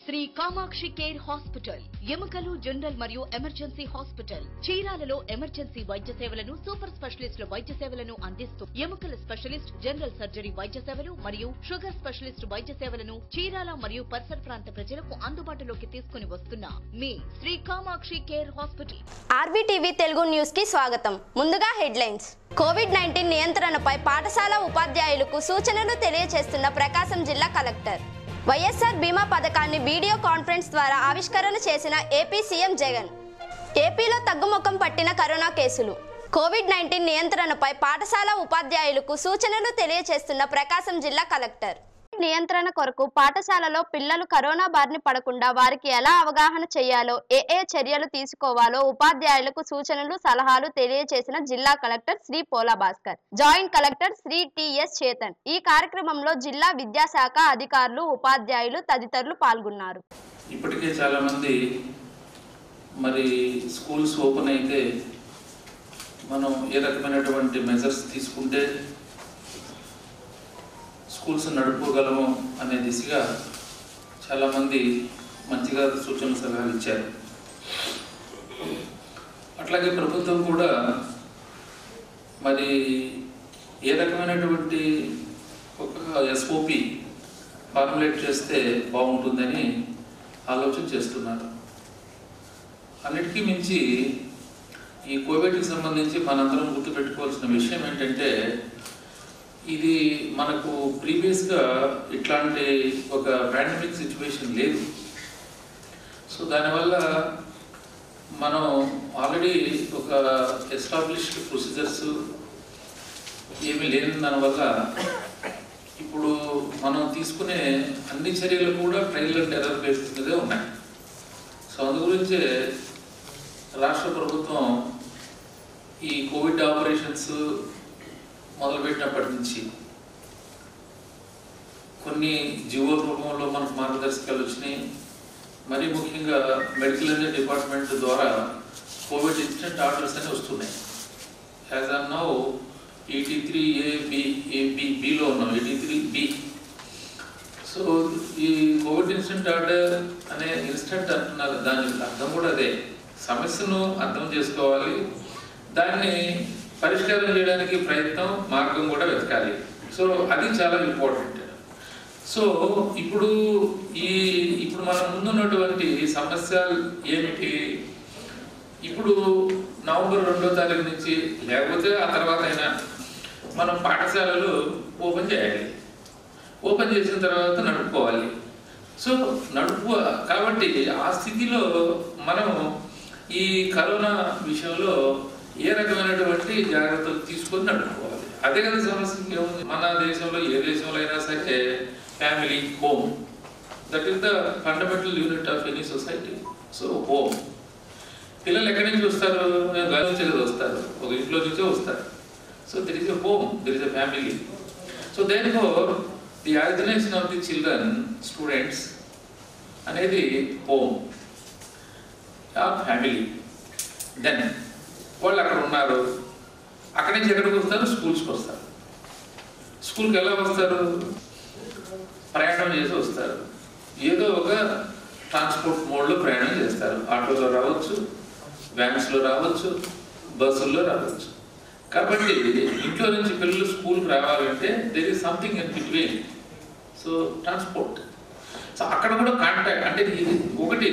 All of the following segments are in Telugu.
శ్రీ కామాక్షి కేర్ హాస్పిటల్, ఎముకలు, జనరల్ మరియు ఎమర్జెన్సీ హాస్పిటల్. చీరాలలో ఎమర్జెన్సీ వైద్య సేవలను, సూపర్ స్పెషలిస్టుల వైద్య సేవలను అందిస్తూ ఎముకల స్పెషలిస్ట్, జనరల్ సర్జరీ వైద్య సేవలు మరియు షుగర్ స్పెషలిస్ట్ వైద్య సేవలను చీరాల మరియు పరిసర ప్రాంత ప్రజలకు అందుబాటులోకి తీసుకుని వస్తున్న మీ Shri Kamakshi care hospital. RBTV Telugu news కి స్వాగతం. ముందుగా హెడ్లైన్స్. కోవిడ్-19 నియంత్రణపై పాఠశాల ఉపాధ్యాయులకు సూచనలు తెలియజేస్తున్న ప్రకాశం జిల్లా కలెక్టర్. వైఎస్ఆర్ బీమా పథకాన్ని వీడియో కాన్ఫరెన్స్ ద్వారా ఆవిష్కరణ చేసిన ఏపీ సీఎం జగన్. ఏపీలో తగ్గుముఖం పట్టిన కరోనా కేసులు. కోవిడ్-19 నియంత్రణపై పాఠశాల ఉపాధ్యాయులకు సూచనలు తెలియజేస్తున్న ప్రకాశం జిల్లా కలెక్టర్. నియంత్రణ కొరకు పాఠశాలలో పిల్లలు కరోనా బారిన పడకుండా వారికి ఎలా అవగాహన చేయాలో, ఏ చర్యలు తీసుకోవాలో ఉపాధ్యాయులకు సూచనలు, సలహాలు తెలియజేసిన జిల్లా collector Shri Pola Bhaskar, joint collector Shri TS Chetan. ఈ కార్యక్రమంలో జిల్లా విద్యాశాఖ అధికారులు, ఉపాధ్యాయులు తదితరులు పాల్గొన్నారు. ఇప్పటికే చాలా మంది మరి స్కూల్స్ ఓపెన్ అయితే మనం ఏ రకమైనటువంటి మెజర్స్ తీసుకుంటే స్కూల్స్ నడుపుకోగలము అనే దిశగా చాలామంది మంచిగా సూచనలు సలహాలు ఇచ్చారు. అట్లాగే ప్రభుత్వం కూడా మరి ఏ రకమైనటువంటి ఒక ఎస్ఓపి ఫార్ములేట్ చేస్తే బాగుంటుందని ఆలోచన చేస్తున్నారు. అన్నిటికీ మించి ఈ కోవిడ్కి సంబంధించి మనందరం గుర్తుపెట్టుకోవాల్సిన విషయం ఏంటంటే, ఇది మనకు ప్రీవియస్గా ఇట్లాంటి ఒక పాండమిక్ సిచ్యువేషన్ లేదు. సో దానివల్ల మనం ఆల్రెడీ ఒక ఎస్టాబ్లిష్డ్ ప్రొసీజర్స్ ఏమీ లేని దానివల్ల ఇప్పుడు మనం తీసుకునే అన్ని చర్యలు కూడా ట్రయల్ అండ్ ఎర్రర్ బేసిస్ మీదే ఉన్నాయి. సో అందు గురించే రాష్ట్ర ప్రభుత్వం ఈ కోవిడ్ ఆపరేషన్స్ మొదలుపెట్టినప్పటి నుంచి కొన్ని జీవో రూపంలో మనకు మార్గదర్శకాలు వచ్చినాయి. మరీ ముఖ్యంగా మెడికల్ డిపార్ట్మెంట్ ద్వారా కోవిడ్ ఇన్స్టెంట్ ఆర్డర్స్ అని వస్తున్నాయి. యాజ్ ఆన్ నౌ 83A-B-లో ఉన్నాం, 83B. సో ఈ కోవిడ్ ఇన్స్టెంట్ ఆర్డర్ అనే ఇన్స్టెంట్ అంటున్నారు, దాని అర్థం కూడా అదే. సమస్యను అర్థం చేసుకోవాలి, దాన్ని పరిష్కారం చేయడానికి ప్రయత్నం, మార్గం కూడా వెతకాలి. సో అది చాలా ఇంపార్టెంట్. సో ఇప్పుడు మనం ముందున్నటువంటి సమస్య ఏమిటి? ఇప్పుడు నవంబర్ 2వ తారీఖు నుంచి లేకపోతే ఆ తర్వాత అయినా మనం పాఠశాలలు ఓపెన్ చేయాలి. ఓపెన్ చేసిన తర్వాత నడుపుకోవాలి. సో కాబట్టి ఆ స్థితిలో మనం ఈ కరోనా విషయంలో ఏ రకమైనటువంటి జాగ్రత్తలు తీసుకొని నడుపుకోవాలి. అదే కదా సమస్య. మన దేశంలో ఏ దేశంలో అయినా సరే family, home, that is the fundamental unit of any society. So home, పిల్లలు ఎక్కడి నుంచి వస్తారు? గది నుంచి కదా వస్తారు, ఒక ఇంట్లో నుంచే వస్తారు. So there is a home, there is a family. So therefore the organization of the children, students అనేది హోమ్ ఆర్ ఫ్యామిలీ. దెన్ వాళ్ళు అక్కడ ఉన్నారు, అక్కడి నుంచి ఎక్కడికి వస్తారు? స్కూల్స్కి వస్తారు. స్కూల్కి ఎలా వస్తారు? ప్రయాణం చేసి వస్తారు. ఏదో ఒక ట్రాన్స్పోర్ట్ మోడ్లో ప్రయాణం చేస్తారు. ఆటోలో రావచ్చు, వ్యాన్స్లో రావచ్చు, బస్సుల్లో రావచ్చు. కాబట్టి ఇంట్లో నుంచి పిల్లలు స్కూల్కి రావాలంటే there is something in between. So transport. So అక్కడ కూడా కాంటాక్ట్ అంటే ఒకటి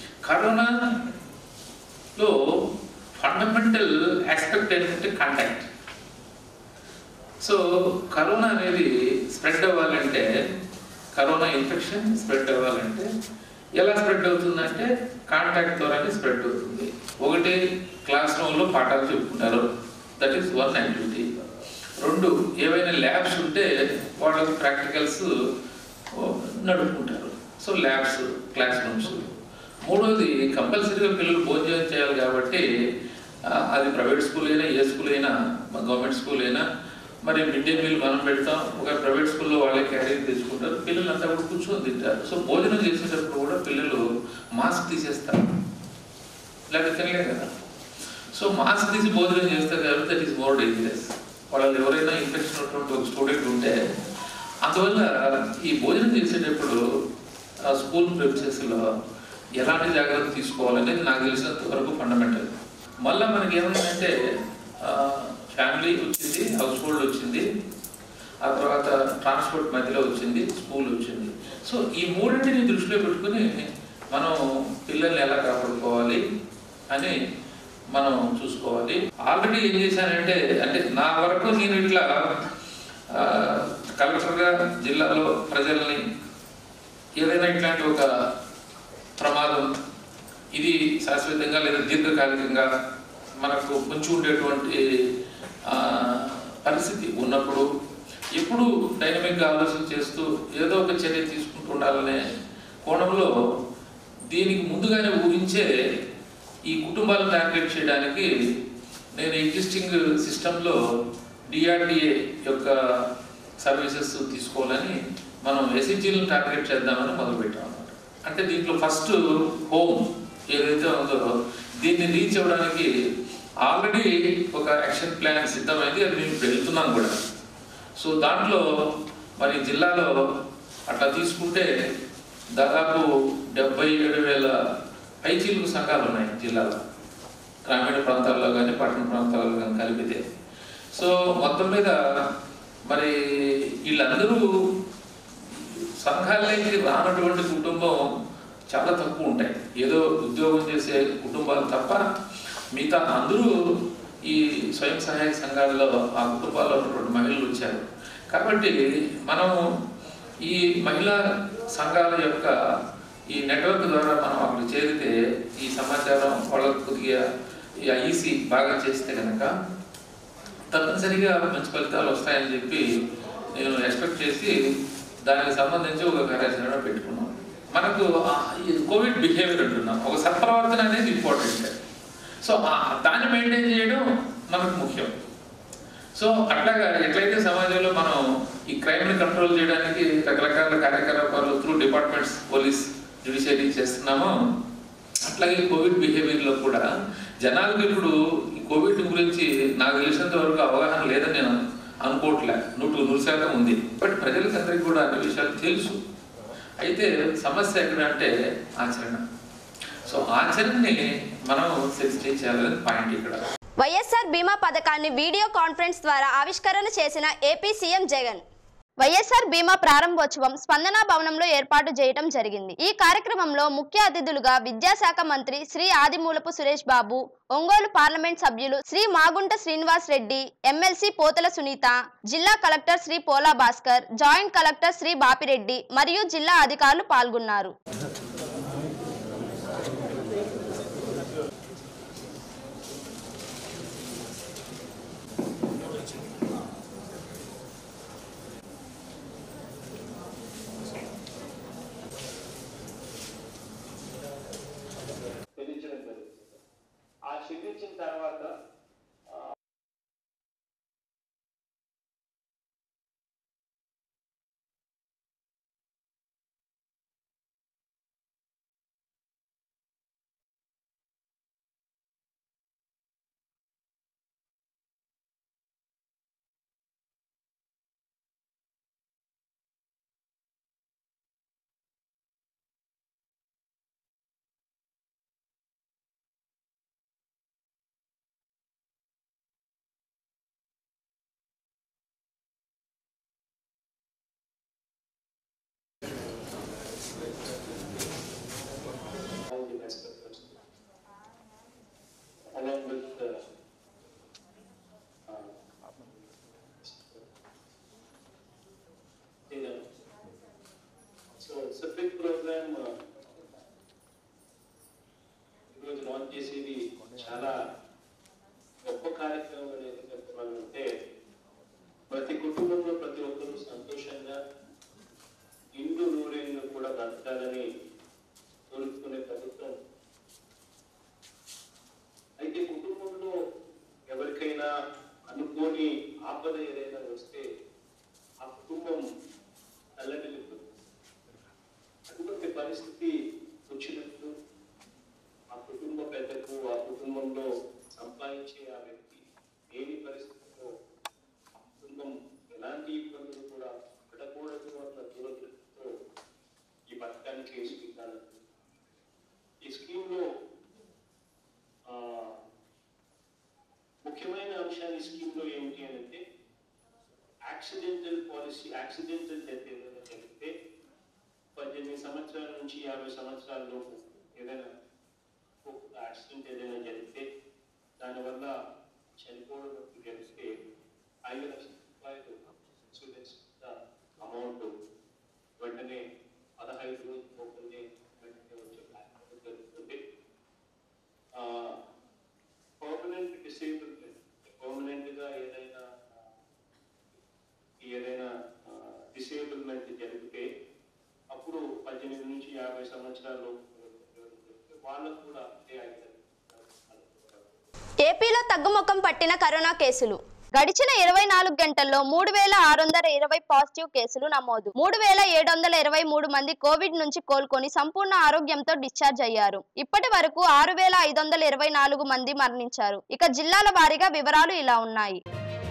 కరోనాలో ఫండమెంటల్ ఆస్పెక్ట్ ఏంటంటే కాంటాక్ట్. సో కరోనా అనేది స్ప్రెడ్ అవ్వాలంటే, కరోనా ఇన్ఫెక్షన్ స్ప్రెడ్ అవ్వాలంటే ఎలా స్ప్రెడ్ అవుతుందంటే కాంటాక్ట్ ద్వారానే స్ప్రెడ్ అవుతుంది. ఒకటి, క్లాస్ రూమ్లో పాఠాలు చెప్పుకుంటారు, దట్ ఈస్ వన్ యాక్టివిటీ. 2, ఏవైనా ల్యాబ్స్ ఉంటే వాళ్ళకి ప్రాక్టికల్స్ నడుపుకుంటారు. So labs, classrooms. 3వది, కంపల్సరీగా పిల్లలు భోజనం చేయాలి కాబట్టి అది ప్రైవేట్ స్కూల్ అయినా, ఏ స్కూల్ అయినా, గవర్నమెంట్ స్కూల్ అయినా, మరి మిడ్ డే మీల్ మనం పెడతాం. ఒక ప్రైవేట్ స్కూల్లో వాళ్ళే క్యారీర్ తెచ్చుకుంటారు, పిల్లలంతా కూడా కూర్చొని తింటారు. సో భోజనం చేసేటప్పుడు కూడా పిల్లలు మాస్క్ తీసేస్తారు, లేకపోతే తినలే కదా. సో మాస్క్ తీసి భోజనం చేస్తారు కాబట్టి దట్ ఈస్ మోర్ డేంజరస్. వాళ్ళు ఎవరైనా ఇన్ఫెక్షన్ ఉన్నటువంటి ఒక స్టూడెంట్ ఉంటే, అందువల్ల ఈ భోజనం చేసేటప్పుడు స్కూల్ ప్రెమిసెస్లో ఎలాంటి జాగ్రత్తలు తీసుకోవాలనేది నాకు తెలిసినంత వరకు ఫండమెంటల్. మళ్ళీ మనకి ఏమైందంటే ఫ్యామిలీ వచ్చింది, హౌస్ హోల్డ్ వచ్చింది, ఆ తర్వాత ట్రాన్స్పోర్ట్ మధ్యలో వచ్చింది, స్కూల్ వచ్చింది. సో ఈ మూడింటిని దృష్టిలో పెట్టుకుని మనం పిల్లల్ని ఎలా కాపాడుకోవాలి అని మనం చూసుకోవాలి. ఆల్రెడీ ఏం చేశానంటే, అంటే నా వరకు నేను ఇట్లా కలెక్టర్గా జిల్లాలో ప్రజల్ని ఏదైనా ఇట్లాంటి ఒక ప్రమాదం ఇది శాశ్వతంగా లేదా దీర్ఘకాలికంగా మనకు పొంచి ఉండేటువంటి పరిస్థితి ఉన్నప్పుడు ఎప్పుడు డైనమిక్గా ఆలోచన చేస్తూ ఏదో ఒక చర్య తీసుకుంటూ ఉండాలనే కోణంలో దీనికి ముందుగానే ఊహించే ఈ కుటుంబాలను టార్గెట్ చేయడానికి నేను ఎగ్జిస్టింగ్ సిస్టంలో డిఆర్డిఏ యొక్క సర్వీసెస్ తీసుకోవాలని మనం ఎస్హెచ్జీలను టార్గెట్ చేద్దామని మొదలుపెట్టాం అన్నమాట. అంటే దీంట్లో ఫస్ట్ హోమ్ ఏదైతే ఉందో దీన్ని రీచ్ అవ్వడానికి ఆల్రెడీ ఒక యాక్షన్ ప్లాన్ సిద్ధమైంది, అది మేము వెళ్తున్నాం కూడా. సో దాంట్లో మరి జిల్లాలో అట్లా తీసుకుంటే దాదాపు 77,000 పైచీలకు సంఘాలు ఉన్నాయి జిల్లాలో, గ్రామీణ ప్రాంతాల్లో కానీ పట్టణ ప్రాంతాల్లో కానీ కలిపితే. సో మొత్తం మీద మరి వీళ్ళందరూ సంఘాలకి రానటువంటి కుటుంబం చాలా తక్కువ ఉంటాయి. ఏదో ఉద్యోగం చేసే కుటుంబాలు తప్ప మిగతా అందరూ ఈ స్వయం సహాయక సంఘాలలో ఆ కుటుంబాల్లో ఉన్నటువంటి మహిళలు వచ్చారు. కాబట్టి మనం ఈ మహిళా సంఘాల యొక్క ఈ నెట్వర్క్ ద్వారా మనం అక్కడ చేరితే ఈ సమాచారం వాళ్ళకు కొద్దిగా ఈ ఐఈసీ బాగా చేస్తే కనుక తప్పనిసరిగా మంచి ఫలితాలు వస్తాయని చెప్పి నేను ఎక్స్పెక్ట్ చేసి దానికి సంబంధించి ఒక కార్యాచరణ పెట్టుకున్నాం. మనకు కోవిడ్ బిహేవియర్ అంటున్నాం, ఒక సత్ప్రవర్తన అనేది ఇంపార్టెంట్. సో దాన్ని మెయింటైన్ చేయడం మనకు ముఖ్యం. సో అట్లాగా ఎట్లయితే సమాజంలో మనం ఈ క్రైమ్ని కంట్రోల్ చేయడానికి రకరకాల కార్యకలాపాలు త్రూ డిపార్ట్మెంట్స్, పోలీస్, జ్యుడిషియరీ చేస్తున్నామో అట్లాగే కోవిడ్ బిహేవియర్లో కూడా జనాలకు ఇప్పుడు ఈ కోవిడ్ గురించి నాకు తెలిసినంత వరకు అవగాహన లేదని నేను అనుకోవట్లే, 100% ఉంది. బట్ ప్రజలకు అందరికీ కూడా అన్ని విషయాలు తెలుసు. అయితే సమస్య ఎక్కడ అంటే ఆచరణ. సో ఆచరణని మనం సెన్సిటైజ్ చేయాలని పాయింట్ ఇక్కడ. వైఎస్ఆర్ బీమా పథకాన్ని వీడియో కాన్ఫరెన్స్ ద్వారా ఆవిష్కరణ చేసిన ఏపీ సీఎం జగన్. వైఎస్ఆర్ బీమా ప్రారంభోత్సవం స్పందన భవనంలో ఏర్పాటు చేయడం జరిగింది. ఈ కార్యక్రమంలో ముఖ్య అతిథులుగా విద్యాశాఖ మంత్రి శ్రీ ఆదిమూలపు సురేష్ బాబు, ఒంగోలు పార్లమెంట్ సభ్యులు శ్రీ మాగుంట శ్రీనివాస్ రెడ్డి, ఎమ్మెల్సీ పోతల సునీత, జిల్లా collector Shri Pola Bhaskar, joint collector Shri Bapireddy మరియు జిల్లా అధికారులు పాల్గొన్నారు. చెల్లించిన తర్వాత along with so it's a big program. ఈరోజు లాంచ్ చేసేది చాలా గొప్ప కార్యక్రమం అనేది చెప్పాలంటే ప్రతి కుటుంబంలో ప్రతి ఒక్కరూ సంతోషంగా ఇండు నూరేళ్ళు కూడా బతకాలని కోరుకునే ప్రభుత్వం. అయితే కుటుంబంలో ఎవరికైనా అనుకోని ఆపద ఏదైనా వస్తే ఆ కుటుంబం తల్లడిల్లిపోతుంది. అటువంటి పరిస్థితి వచ్చినప్పుడు ఆ కుటుంబ పెద్దకు, ఆ కుటుంబంలో సంపాదించే ఆ వ్యక్తి లేని పరిస్థితిలో ఆ కుటుంబం ఎలాంటి ఇబ్బందులు కూడా పడకూడదు అన్న దూరదృష్టితో ఈ పథకానికి స్కీమ్ లో ఏంటి అంటే యాక్సిడెంటల్ పాలసీ, యాక్సిడెంటల్ డెత్ ఏదైనా జరిగితే 18 సంవత్సరాల నుంచి 50 సంవత్సరాల లోపు ఏదైనా యాక్సిడెంట్ ఏదైనా జరిగితే దానివల్ల చనిపోవడం జరిగితే 5 లక్షల రూపాయలు ఇన్సూరెన్స్ అమౌంట్ వెంటనే 15 రోజుల లోపలనే వెంటనే వచ్చే జరుగుతుంది. పర్మనెంట్ డిసేబుల్మెంట్, పర్మనెంట్ గా ఏదైనా డిసేబుల్మెంట్ జరిగితే అప్పుడు 18 నుంచి 50 సంవత్సరాల వాళ్ళకు కూడా ఏపీలో తగ్గుముఖం పట్టిన కరోనా కేసులు. గడిచిన 24 గంటల్లో 3620 పాజిటివ్ కేసులు నమోదు. 3723 మంది కోవిడ్ నుంచి కోలుకొని సంపూర్ణ ఆరోగ్యంతో డిశ్చార్జ్ అయ్యారు. ఇప్పటి వరకు 6524 మంది మరణించారు. ఇక జిల్లాల వారీగా వివరాలు ఇలా ఉన్నాయి.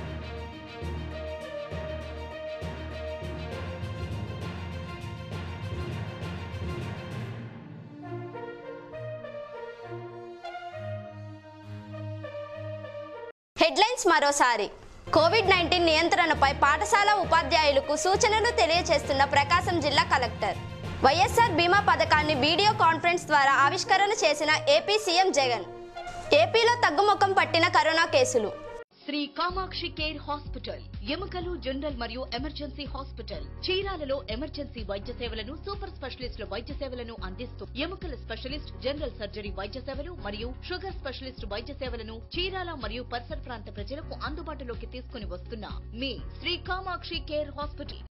హెడ్లైన్స్ మరోసారి. కోవిడ్-19 నియంత్రణపై పాఠశాల ఉపాధ్యాయులకు సూచనలు తెలియజేస్తున్న ప్రకాశం జిల్లా కలెక్టర్. వైఎస్ఆర్ బీమా పథకాన్ని వీడియో కాన్ఫరెన్స్ ద్వారా ఆవిష్కరణ చేసిన ఏపీ సీఎం జగన్. ఏపీలో తగ్గుముఖం పట్టిన కరోనా కేసులు. శ్రీ కామాక్షి కేర్ హాస్పిటల్, ఎముకలు జనరల్ మరియు ఎమర్జెన్సీ హాస్పిటల్. చీరాలలో ఎమర్జెన్సీ వైద్య సేవలను, సూపర్ స్పెషలిస్టుల వైద్య సేవలను అందిస్తూ ఎముకల స్పెషలిస్ట్, జనరల్ సర్జరీ వైద్య సేవలు మరియు షుగర్ స్పెషలిస్ట్ వైద్య సేవలను చీరాల మరియు పరిసర ప్రాంత ప్రజలకు అందుబాటులోకి తీసుకుని వస్తున్న మీ శ్రీ కామాక్షి కేర్ హాస్పిటల్.